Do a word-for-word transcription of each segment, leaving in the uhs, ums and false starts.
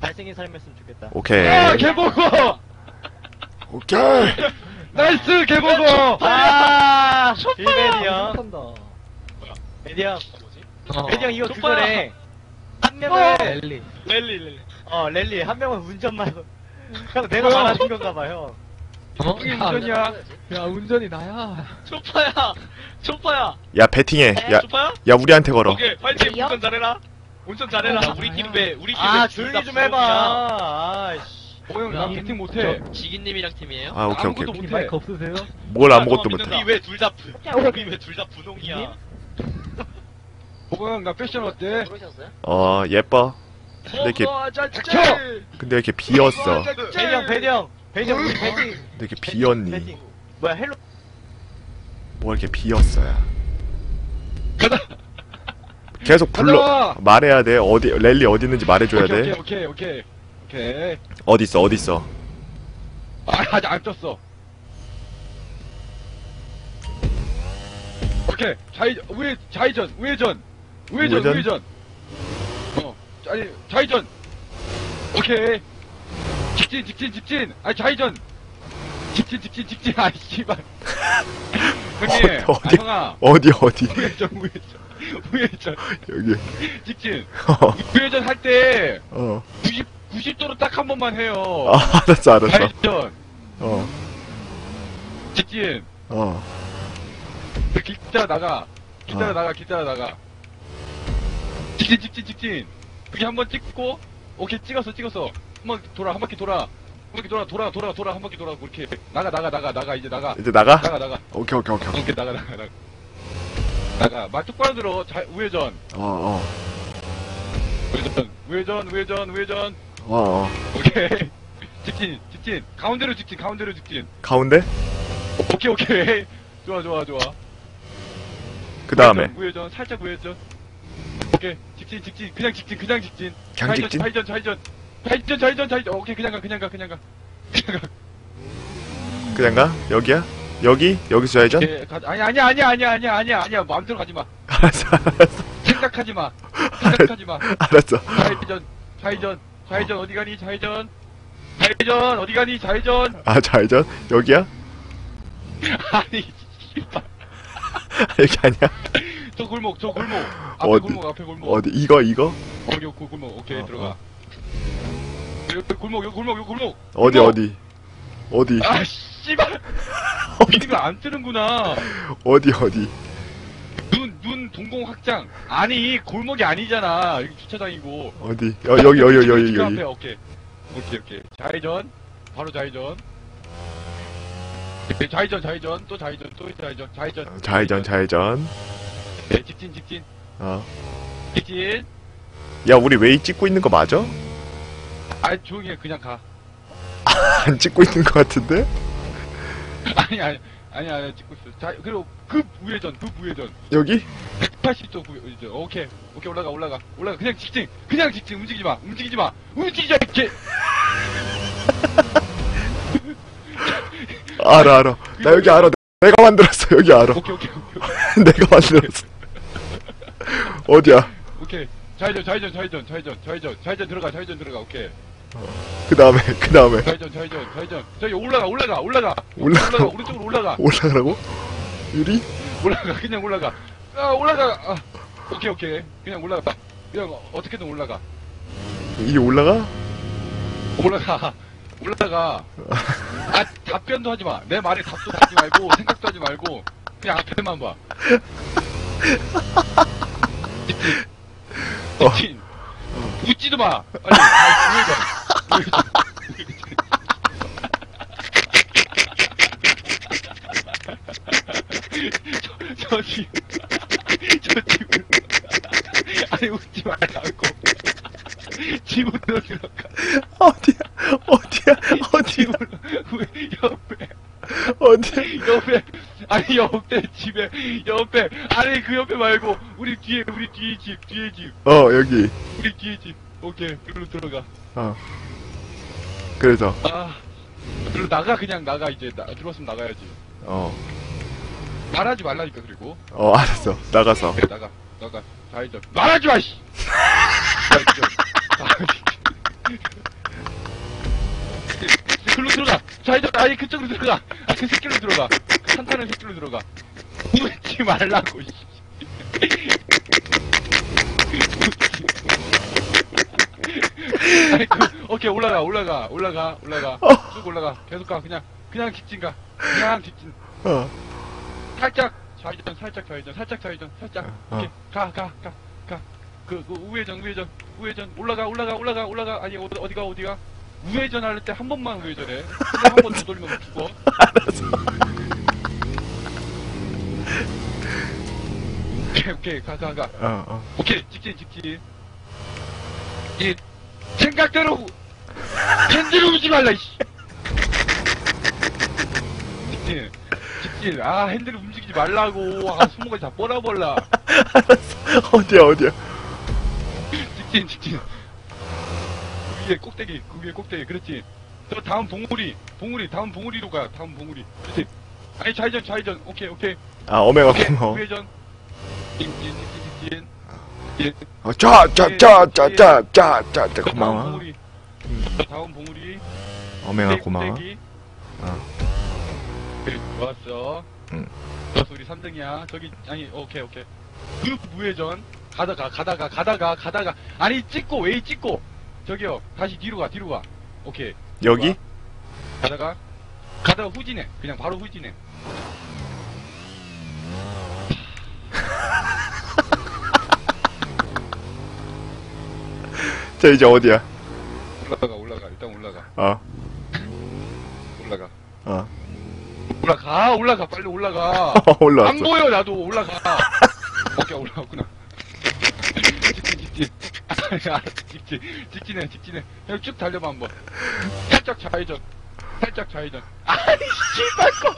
잘생긴 삶이었으면 좋겠다. 오케이. 아, 개보고! 오케이. 나이스, 개보고! 아, 빌베리 형. 한다. 베리 형. 어. 베리 형 이거 족봐요. 그거래. 한 명은, 랠리. 랠리, 랠리. 어, 랠리. 한 명은 운전만. 형, 내가 뭐야? 말하는 건가 봐, 형. 어? 형이 운전이야. 야, 운전이 나야. 초파야! 초파야! 야 배팅해. 야, 초파야? 야 우리한테 걸어. 오케이, 파이팅! 운전 잘해라! 운전 잘해라! 우리 팀 배, 우리 팀 아, 배 조용히 좀 해봐. 아이씨. 어, 형, 나 야, 배팅 못해. 지기님이랑 팀이에요? 아 오케이 오케이. 아무것도 오케이. 못해. 마이크 없으세요? 뭘 아무것도 못해. 우리 왜 둘 다, 우리 왜 둘 다 분홍이야? 보고 형, 나 패션 어때? 모르셨어요? 어 예뻐. 근데 이렇게 어, 짜, 짜. 근데 이렇게 비었어. 베리 형, 베리 형. 베리 형, 우리 배팅. 근데 이렇게 비었니? 배팅. 뭐야, 헬로. 뭐 이렇게 비었어야. 가자! 계속 불러 가자! 말해야 돼. 어디 랠리 어디 있는지 말해줘야 오케이, 돼. 오케이, 오케이, 오케이. 오케이. 어디 있어 어디 있어. 아, 아직 안 떴어. 오케이. 좌이, 우회, 좌회전, 우회전. 우회전, 우회전? 우회전. 어, 아니, 좌회전. 오케이. 직진, 직진, 직진. 아니, 좌회전. 직진, 직진, 직진. 아이, 씨발. 형님, 어디, 아, 형아. 어디 어디 우회전, 우회전. 우회전. 여기. 직진. 어. 우회전 할 때, 어. 구십, 구십 도로 딱 한 번만 해요. 아 알았어 알았어. 좌회전. 어. 직진. 어. 기따라 나가. 기따라 어. 나가, 기따라 나가. 직진, 직진, 직진. 그게 한 번 찍고, 오케이, 찍었어, 찍었어. 한 번 돌아, 한 바퀴 돌아. 한 바퀴 돌아, 돌아, 돌아, 돌아, 한 바퀴 돌아. 그렇게. 나가, 나가, 나가, 나가, 이제 나가. 이제 나가? 나가, 나가. 오케이 오케이 오케이. 오케이, 나가, 나가, 나가. 나가. 말 똑바로 들어. 자, 우회전. 어 어. 우회전, 우회전, 우회전, 우회전. 어 어. 오케이. 직진, 직진. 가운데로 직진, 가운데로 직진. 가운데? 오케이, 오케이. 좋아, 좋아, 좋아. 그 다음에 우회전, 우회전, 살짝 우회전. 오케이, 직진, 직진, 그냥 직진, 그냥 직진. 그냥 직진? 좌회전, 좌회전, 좌회전, 좌회전, 좌회전. 오케이, 그냥 가, 그냥 가, 그냥 가. 그냥 가. 그냥 가? 여기야? 여기? 여기서 해야죠? 오케이, 가. 아니, 아니야, 아니야, 아니야, 아니야, 아니야, 아니야. 마음대로 가지 마. 알았어 알았어 생각하지 마. 생각하지 마. 알았어. 좌회전, 좌회전, 좌회전 어디 가니? 좌회전. 좌회전 어디 가니? 좌회전. 아 좌회전? 여기야? 아니, 씨발. 여기 아니야? 저 골목, 저 골목. 앞에 어디? 골목, 앞에 골목. 어디? 이거 이거? 여기 골- 골목. 오케이, 어, 들어가. 어. 여기 골목, 여기 골목, 여기 골목. 어디 골목. 어디? 어디? 아, 씨발. 미니가 안 뜨는구나. 어디 어디? 눈, 눈 동공 확장. 아니, 골목이 아니잖아. 여기 주차장이고. 어디? 여, 여기 여기 여기 여기 지금 여기. 앞에, 오케이. 오케이, 오케이. 좌회전. 바로 좌회전. 오케이, 좌회전, 좌회전. 또 좌회전, 또 좌회전. 좌회전. 어, 좌회전 좌회전. 네, 직진, 직진. 어. 직진. 야 우리 웨이 찍고 있는 거 맞아? 아, 조용히 해. 그냥 가. 안 찍고 있는 거 같은데? 아니, 아니. 아니, 아니, 찍고 있어. 자, 그리고 급 우회전, 급 우회전. 여기? 백팔십 도 우회전. 오케이. 오케이, 올라가, 올라가. 올라가. 그냥 직진. 그냥 직진. 움직이지 마. 움직이지 마. 움직이지 마. 이렇게. 알아 알아. 나 여기 알아. 내가 만들었어. 여기 알아. 오케이, 오케이, 오케이. 내가 만들었어. 어디야? 오케이. 좌회전, 좌회전, 좌회전, 좌회전, 좌회전, 좌회전 들어가, 좌회전 들어가. 오케이. 그 다음에 그 다음에 좌회전, 좌회전, 좌회전. 저기 올라가, 올라가, 올라가. 올라가. 올라가, 오른쪽으로 올라가. 올라가라고? 유리? 올라가, 그냥 올라가. 아, 올라가. 아, 오케이, 오케이. 그냥 올라가. 그냥 어떻게든 올라가. 이게 올라가? 올라가. 올라가. 아, 답변도 하지 마. 내 말에 답도 하지 말고, 생각도 하지 말고, 그냥 앞에만 봐. 직진. 직진. 웃지도 마. 빨리. 아, 우회전. 우회전. 저, 저 지금. 저 지금. 아니, 웃지 말라고. 집으로 들어가. 어디야? 어디야? 어디야? 집으로. 왜, 옆에. 어디야? 옆에. 아니, 옆에 집에. 옆에. 아니, 그 옆에 말고. 우리 뒤에, 우리 뒤에 집. 뒤에 집. 어 여기. 우리 뒤에 집. 오케이. 그리로 들어가. 어. 그래서 아. 그리고 나가, 그냥 나가, 이제. 나, 들어왔으면 나가야지. 어. 말하지 말라니까, 그리고. 어 알았어. 나가서. 그래, 나가. 나가. 좌회전. 말하지 마, 씨! 좌회전. 좌회전. 좌회전, 아니, 그쪽으로 들어가. 아, 그 새끼로 들어가. 그 산타는 새끼로 들어가. 웃지 말라고, 씨. 아니, 그, 오케이, 올라가, 올라가, 올라가, 올라가. 쭉 올라가. 계속 가, 그냥, 그냥 직진 가. 그냥 직진. 어. 살짝, 좌회전, 살짝 좌회전, 살짝 좌회전, 살짝. 어. 오케이, 가, 가, 가, 가. 그, 그, 우회전, 우회전, 우회전. 올라가, 올라가, 올라가, 올라가. 아니, 어디, 어디가, 어디가? 우회전 할 때 한 번만 우회전해. 근데 한 번 더 돌리면 죽어. 오케이, 오케이, 가, 가, 가. 어, 어. 오케이, 직진, 직진. 이, 생각대로, 핸들 오지 말라, 이씨. 직진, 직진. 아, 핸들 움직이지 말라고. 아, 손목을 다 뻗어버라. 어디야, 어디야? 직진, 직진. 그 위에 꼭대기, 그 위에 꼭대기, 그렇지. 저 다음 봉우리, 봉우리, 다음 봉우리로 가, 다음 봉우리. 그렇지. 아니, 좌회전, 좌회전. 오케이, 오케이. 아, 어메가 오케이, 고마워. 우회전. 직진, 직진, 직진. 예. 어, 짜, 짜, 짜, 짜, 짜, 짜, 짜, 짜, 다음 고마워. 봉우리. 다음 봉우리. 어메가 꼭대기, 고마워. 꼭대기. 어. 그래, 좋았어. 응. 좋았어, 우리 삼 등이야. 저기, 아니, 오케이, 오케이. 그 무회전. 가다가, 가다가, 가다가, 가다가. 아니, 찍고, 웨이 찍고. 저기요, 다시 뒤로 가, 뒤로 가. 오케이. 뒤로 여기? 가. 가다가, 가다가 후진해. 그냥 바로 후진해. 자, 이제 어디야? 올라가, 올라가. 일단 올라가. 어, 올라가. 어. 올라가, 올라가, 빨리 올라가. 올라왔어. 안 보여, 나도. 올라가. 오케이, 올라갔구나. 직진, 직진. 알았어, 직진. 직진해, 직진해. 그냥 쭉 달려봐, 한번. 살짝 좌회전. 살짝 좌회전. 아니, 씨발 거.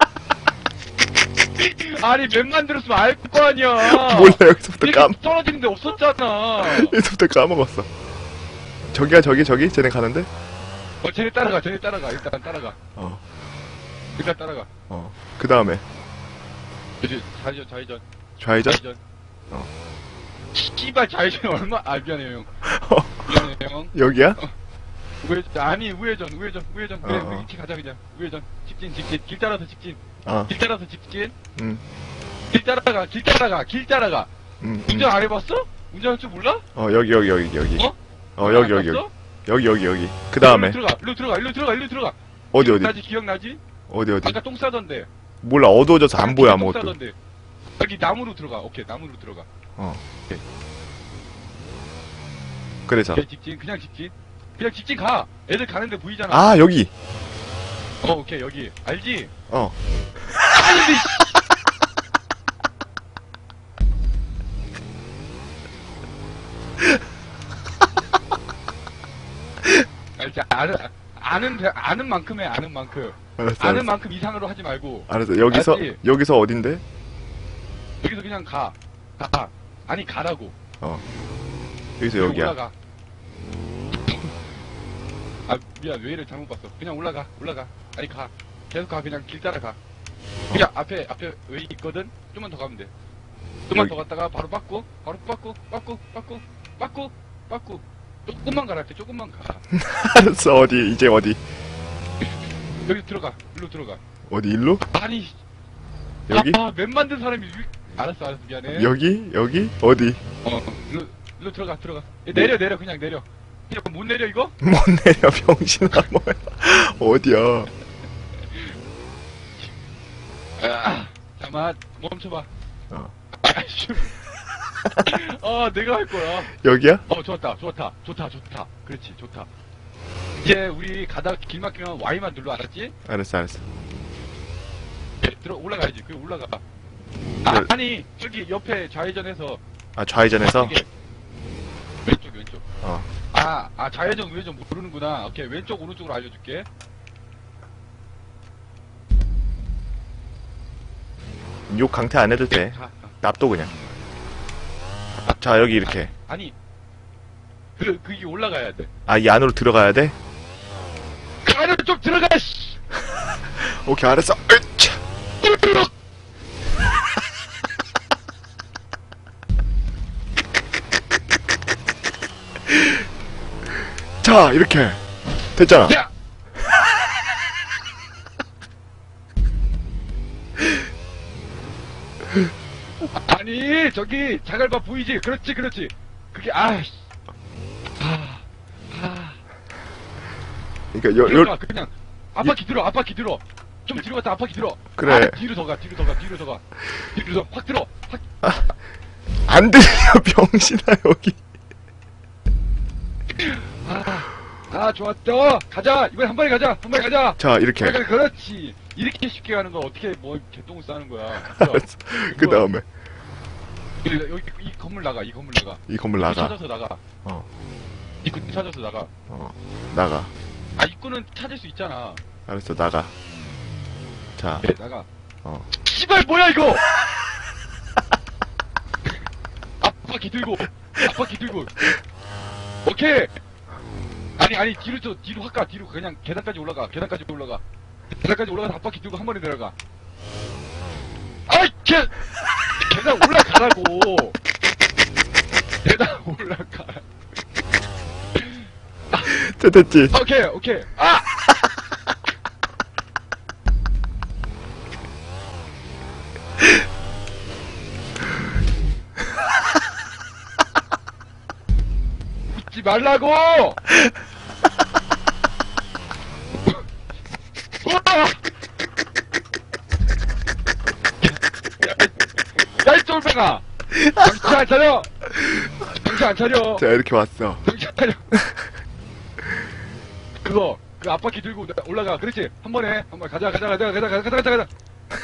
아니, 맵만 들었으면 알 거 아니야. 몰라, 여기서부터 깜, 이렇게 떨어지는 데 없었잖아. 여기서부터 까먹었어. 저기야, 저기, 저기? 쟤네 가는데? 어, 쟤네 따라가, 쟤네 따라가. 일단 따라가. 어, 일단 따라가. 어. 그 다음에, 그치, 좌회전, 좌회전. 좌회전? 좌회전. 어. 씨발, 좌회전 얼마, 아, 미안해요, 형. 어, 미안해요, 형. 여기야? 우회전, 아니, 우회전, 우회전, 우회전. 그래, 어, 어. 우리 이렇게 가자, 그냥. 우회전. 직진, 직진. 길 따라서 직진. 어, 길 따라서 직진. 음, 길 따라가, 길 따라가, 길 따라가. 음, 음. 운전 안 해봤어? 운전할 줄 몰라? 어, 여기, 여기, 여기, 여기. 어? 어, 여기, 여기, 여기. 여기, 여기, 여기. 그 다음에, 일로 들어가, 일로 들어가, 일로 들어가, 일로 들어가. 어디, 어디? 기억나지, 기억나지? 어디, 어디? 아까 똥 싸던데. 몰라, 어두워져서 안 보여, 똥 아무것도. 싸던데. 여기 나무로 들어가. 오케이, 나무로 들어가. 어. 오케이. 그래서. 오케이, 직진, 그냥 직진. 그냥 직진 가. 애들 가는데 보이잖아. 아, 여기! 어, 오케이, 여기. 알지? 어. 알지? 알지? 아는, 아는, 대- 아는 만큼 해, 아는 만큼. 알았어, 아는 알았어. 만큼 이상으로 하지 말고. 알았어, 여기서, 알았지? 여기서 어딘데? 여기서 그냥 가. 가. 아니, 가라고. 어. 여기서 여기야. 올라가. 아, 미안, 웨이를 잘못 봤어. 그냥 올라가, 올라가. 아니, 가. 계속 가, 그냥 길 따라 가. 그냥 앞에, 앞에 웨이 있거든? 좀만 더 가면 돼. 좀만 여기. 더 갔다가 바로 빠꾸, 바로 빠꾸, 빠꾸, 빠꾸, 빠꾸, 빠꾸. 조금만 가라, 때 조금만 가. 알았어, 어디, 이제 어디? 여기 들어가, 일로 들어가. 어디, 일로? 아니, 여기? 아, 맵 만든 사람이, 위... 알았어, 알았어, 미안해. 여기? 여기? 어디? 어, 일로, 일로 들어가, 들어가. 야, 내려, 내려, 그냥 내려. 그냥 못 내려, 이거? 못 내려, 병신아, 뭐야. 어디야? 아, 잠깐만, 멈춰봐. 어. 아이씨. 아, 내가 할 거야. 여기야? 어, 좋았다, 좋다, 좋다, 좋다. 그렇지, 좋다. 이제 우리 가다 길 막히면 Y만 눌러, 알았지? 알았어, 알았어. 네, 들어, 올라가야지. 그 올라가. 아, 네. 아니, 저기 옆에 좌회전해서. 아, 좌회전해서? 이게 왼쪽, 왼쪽. 어. 아, 아, 좌회전, 우회전 모르는구나. 오케이, 왼쪽, 오른쪽으로 알려줄게. 욕 강퇴 안 해도 돼. 가, 가. 납도 그냥. 자, 여기 이렇게. 아니, 그, 그게 올라가야 돼. 아, 이 안으로 들어가야 돼? 그 안으로 좀 들어가, 씨! 오케이, 알았어. 으차. 자, 이렇게. 됐잖아. 야! 저기 저기 자갈바 보이지? 그렇지 그렇지. 그게 아이씨. 아. 아. 그러니까 요, 들어가 요, 그냥 앞바퀴 들어 앞바퀴 들어. 좀 뒤로 갔다 앞바퀴 들어. 그래. 아, 뒤로 더 가 뒤로 더 가 뒤로 더 가. 뒤로 더 확 들어. 확. 안 들려, 병신아, 여기. 아, 아 좋았다. 가자. 이번 한 번에 가자. 한 번에 가자. 자, 이렇게. 그래, 그렇지. 이렇게 쉽게 가는 거 어떻게 뭐 개똥을 싸는 거야. 알았어. 그 다음에, 여기, 여기 이 건물 나가. 이 건물 나가. 이 건물 입구 나가. 찾아서 나가. 어, 입구 찾아서 나가. 어, 나가. 아 입구는 찾을 수 있잖아. 알았어, 나가. 자, 네, 나가. 어. 씨발 뭐야 이거? 앞바퀴 들고. 앞바퀴 들고. 오케이. 아니 아니 뒤로 저 뒤로 확 가. 뒤로 그냥 계단까지 올라가. 계단까지 올라가. 계단까지 올라가서 앞바퀴 들고 한 번에 내려가. 아이 개 계단 올라가라고. 계단 올라가. 자, 됐지? 오케이 오케이. 아. 웃지 말라고! 우와! 야, 이 쫄배가! 정신 안 차려! 정신 안 차려! 자, 이렇게 왔어. 정신 안 차려! 그거, 그 앞바퀴 들고 올라가. 그렇지? 한 번에, 한 번 가자, 가자, 가자, 가자, 가자, 가자, 가자, 가자.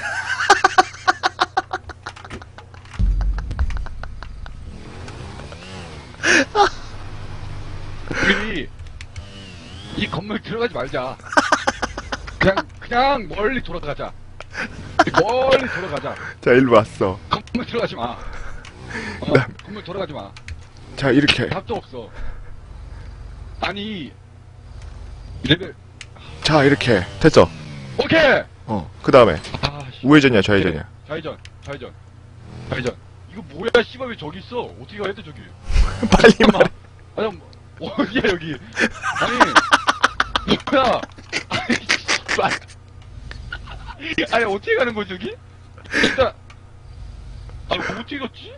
우리 이 건물 들어가지 말자. 그냥 그냥 멀리 돌아가자. 멀리 돌아가자. 자, 일로 왔어. 건물 들어가지 마. 어, 나- 건물 돌아가지 마. 자, 이렇게. 답도 없어. 아니 레벨 자, 이렇게. 됐어. 오케이. 어, 그 다음에. 아, 씨. 우회전이야, 좌회전이야. 좌회전, 좌회전, 좌회전. 이거 뭐야? 씨발 왜 저기 있어? 어떻게 가야 돼 저기? 빨리 잠깐만. 말. 아니 뭐, 어디야 여기? 아니 뭐야? 아니 씨발. 아니 어떻게 가는 거지 여기? 일단 아니 뭐 어떻게 갔지?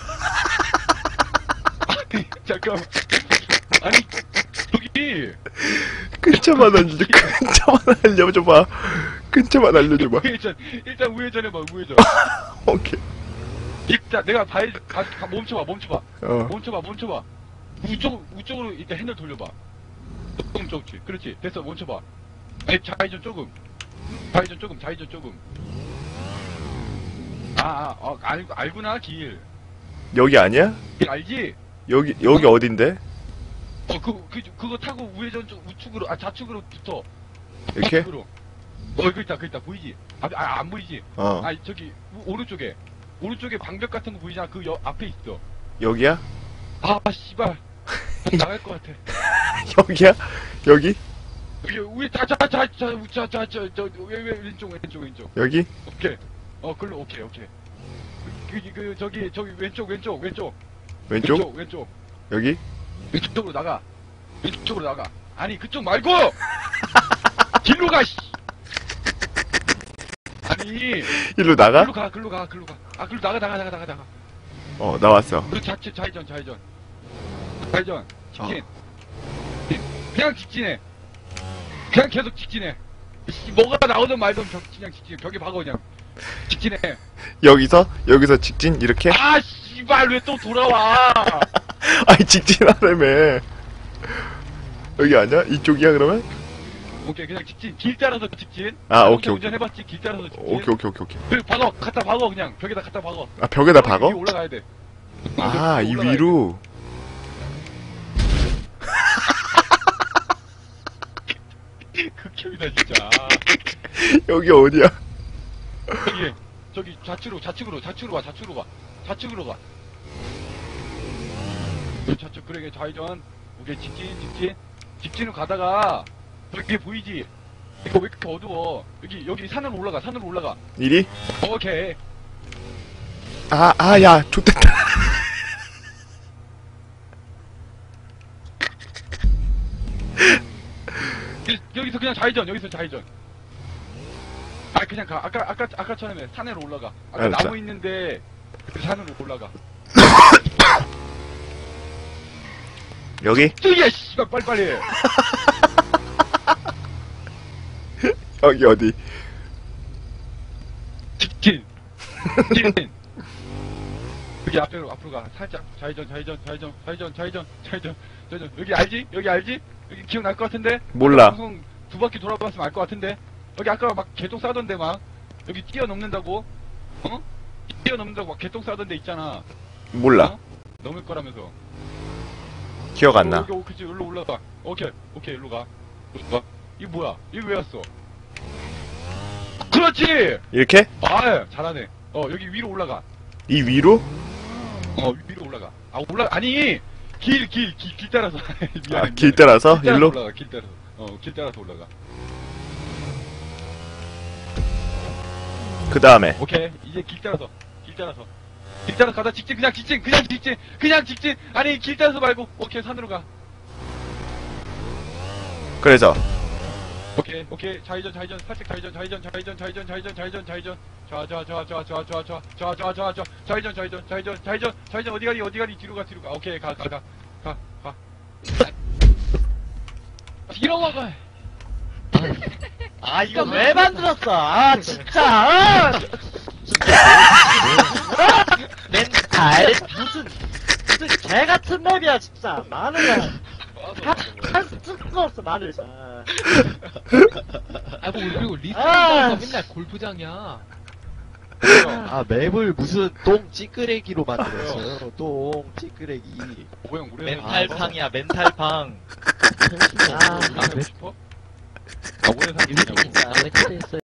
아니 잠깐만. 아니 여기 근처만 알려줘. 근처만 알려줘봐. 근처만 알려줘봐. 우회전 일단 우회전 해봐 우회전. 오케이. 일단 내가 봐야 가, 가, 멈춰봐 멈춰봐 어. 멈춰봐 멈춰봐. 우쪽 우쪽으로 일단 핸들 돌려봐. 조금 좋지. 그렇지. 됐어 멈춰봐. 아니 좌회전 조금. 좌회전 조금 좌회전 조금. 아, 아, 어, 알, 알구나, 길. 여기 아니야? 길 알지? 여기, 여기 어딘데? 어, 그, 그, 그거 타고 우회전 쪽, 우측으로, 아, 좌측으로 붙어. 이렇게? 좌측으로. 어, 그 있다, 그 있다, 보이지? 아, 아, 안 보이지? 어. 아, 저기, 우- 오른쪽에. 오른쪽에 방벽 같은 거 보이잖아. 그 여, 앞에 있어. 여기야? 아, 씨발. 나갈 것 같아. 여기야? 여기? 여기, 우리, 자, 자, 자, 자, 자, 자, 자, 저, 왜, 왜, 왼쪽, 왼쪽, 왼쪽. 여기? 오케이. 어, 글로, 오케이, 오케이. 그, 그, 그, 저기, 저기, 왼쪽, 왼쪽, 왼쪽. 왼쪽? 왼쪽, 왼쪽. 여기? 왼쪽으로 나가. 왼쪽으로 나가. 아니, 그쪽 말고! 길로 가, 씨! 아니, 일로 나가? 글로 가, 글로 가, 글로 가. 아, 글로 나가, 나가, 나가, 나가, 나가. 어, 나왔어. 그리고 좌측, 좌회전, 좌회전. 좌회전, 직진. 그냥 직진해. 그냥 계속 직진해. 씨, 뭐가 나오든 말든 벽, 그냥 직진. 벽에 박어, 그냥. 직진해. 여기서? 여기서 직진? 이렇게? 아, 씨발, 왜 또 돌아와! 아니, 직진하려며. 여기 아니야? 이쪽이야, 그러면? 오케이, 그냥 직진. 길 따라서 직진. 아, 자동차 오케이, 오케이. 운전해봤지, 길 따라서 직진. 오케이, 오케이, 오케이, 오케이. 그 박어, 갖다 박어, 그냥. 벽에다 갖다 박어. 아, 벽에다 여기 박어? 위로 올라가야 돼. 아, 여기 이 올라가야 위로? 돼. 극혐이다, 진짜. 여기 어디야? 저기, 저기, 좌측으로, 좌측으로, 좌측으로 가, 좌측으로 가. 좌측으로 가. 그 좌측, 그래, 좌회전. 오케이, 직진, 직진. 직진으로 가다가, 저기 보이지? 이거 왜 이렇게 어두워? 여기, 여기 산으로 올라가, 산으로 올라가. 이리? 오케이. 아, 아, 야, 좋됐다. 여- 여기서 그냥 좌회전, 여기서 좌회전. 아, 그냥 가. 아까, 아까, 아까처럼 해. 산으로 올라가. 아까 알았어. 나무 있는데, 그 산으로 올라가. 여기? 뜨야, 씨발, 빨리빨리 해. 여기 어디? 직진. 직진. 여기 앞으로, 앞으로 가. 살짝. 좌회전, 좌회전, 좌회전, 좌회전, 좌회전, 좌회전, 좌회전. 여기 알지? 여기 알지? 여기 기억날 것 같은데? 몰라. 방송 두 바퀴 돌아봤으면 알 것 같은데? 여기 아까 막 개똥 싸던데 막. 여기 뛰어넘는다고? 어? 뛰어넘는다고 막 개똥 싸던 데 있잖아. 몰라. 어? 넘을 거라면서. 기억 안 나. 여기, 여기, 그치, 일로 올라가. 오케이, 오케이, 일로 가. 일로 가. 이거 뭐야? 이거 왜 왔어? 그렇지! 이렇게? 아, 잘하네. 어, 여기 위로 올라가. 이 위로? 어, 위로 올라가. 아, 올라, 아니! 길, 길, 길, 길 따라서. 미안해, 아, 길 따라서? 길 따라서 일로? 올라가, 길 따라서. 어, 길 따라서 올라가. 그 다음에. 오케이, 이제 길 따라서. 길 따라서. 길 따라서 가다 직진, 그냥 직진, 그냥 직진, 그냥 직진. 아니, 길 따라서 말고. 오케이, 산으로 가. 그래서. 오케이, 오케이. 좌회전, 좌회전, 살짝 좌회전, 좌회전, 좌회전, 좌회전, 좌회전, 좌회전, 좌회전. 좌, 좌, 좌, 좌, 좌, 좌, 좌, 좌, 좌, 좌, 좌, 좌회전, 좌회전, 좌회전, 좌회전, 좌회전, 어디 가니, 어디 가니, 뒤로 가, 뒤로 가. 오케이, 가, 가, 가, 가, 가. 뒤로 와가. 아, 이거 왜 만들었어? 아, 진짜. 아! 멘탈 무슨 무슨 개 같은 맵이야 진짜. 마늘을 한한 쓸거 없어 마늘. 아. 아이고, 그리고 리스폰 아, 아, 맨날 골프장이야. 아 맵을 무슨 똥 찌끄레기로 만들었어요. 똥 찌끄레기. 오형, 우리 멘탈팡이야 멘탈팡. 아, 아, 싶어? 아, 오래 사는 이거 진짜 왜 그랬어요?